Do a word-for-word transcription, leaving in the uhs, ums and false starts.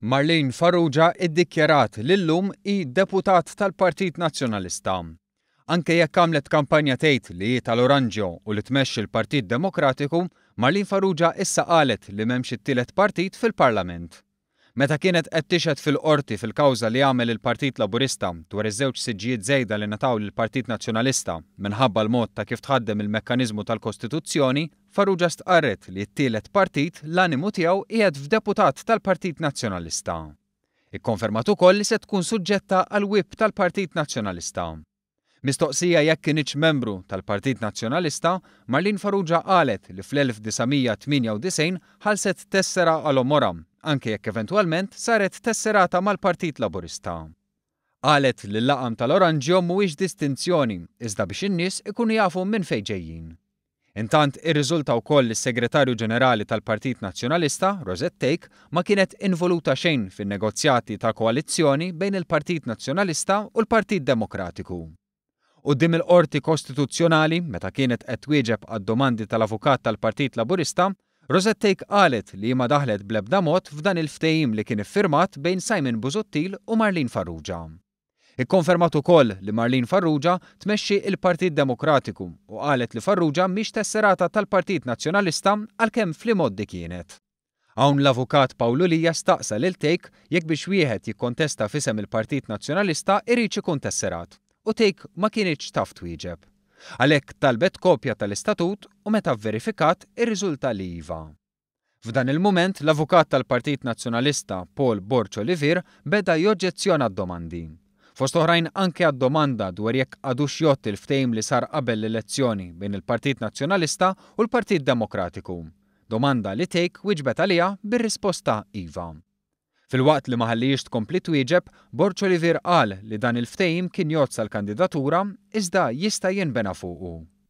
Marlene Farrugia iddikjarat li llum hi deputat tal-Partit Nazzjonalista. Anke jekk għamlet kampanja tgħid li hi tal-Oranġo u li tmexxi l-Partit Demokratiku, Marlene Farrugia issa qalet li m'hemmx it-tielet partit fil-Parlament. Meta kienet qed tixhed fil-qorti fil-kawża li għamel il-Partit Laburista dwar iż-żewġ siġġijiet żejda li ngħataw lill-Partit Nazzjonalista minħabba l-mod ta' kif tħaddem il-mekkaniżmu tal-Kostituzzjoni, Farrugia stqarret li t-tielet partit l-animu tiegħu qiegħed f'deputat tal-Partit Nazzjonalista. Ikkonfermat ukoll li se tkun suġġetta għal whip tal-Partit Nazzjonalista. Mistoqsija jekk kienx membru tal-Partit Nazzjonalista, Marlene Farrugia qalet li fl-elf tisa' tminja u disgħin ħalset tessera għal omora, anke jekk eventwalment saret tesserata mal-Partit Laburista. Qalet li l-laqam tal-Oranġo mhuwiex distinzjoni, iżda biex in-nies ikunu jafu minn fejn ġejjin. Intant irriżulta wkoll is-Segretarju Ġenerali tal-Partit Nazzjonalista, Rosette Take, ma kienet involuta xejn fin-negozjati ta' koalizzjoni bejn il-Partit Nazzjonalista u l-Partit Demokratiku. Quddiem il-Qorti Kostituzzjonali, meta kienet qed twieġeb għad-domandi tal-Avukat tal-Partit Laburista, Rosette Take qalet li ma daħlet bl-ebda mod f'dan il-ftehim li kien iffirmat bejn Simon Busuttil u Marlene Farrugia. Ikkonfermat ukoll li Marlene Farrugia tmexxi il-Partit Demokratiku u qalet li Farrugia mhix tesserata tal-Partit Nazzjonalista għalkemm fl-imoddi kienet. Hawn l-Avukat Pawlulija staqsa lil Take jekk biex wieħed jikkontesta f'isem il-Partit Nazzjonalista irid ikun tesserat, u Take ma kienitx taf twieġeb. Għalhekk talbet kopja tal-istatut u meta verifikat irriżulta li iva. F'dan il-mument l-Avukat tal-Partit Nazzjonalista Paul Borch Olivier beda joġġezzjona d-domandi. Fost oħrajn anke għad-domanda dwar jekk għadux jgħod il-ftehim li sar qabel l-elezzjoni bejn il-Partit Nazzjonalista u l-Partit Demokratiku. Domanda li Take wieġbet għaliha bir-risposta iva. Fil-waqt li ma ħallihiex tkompli twieġeb, Borch Olivier qal li dan il-ftehim kien jgħozza l-kandidatura iżda jista' jinbena fuqu.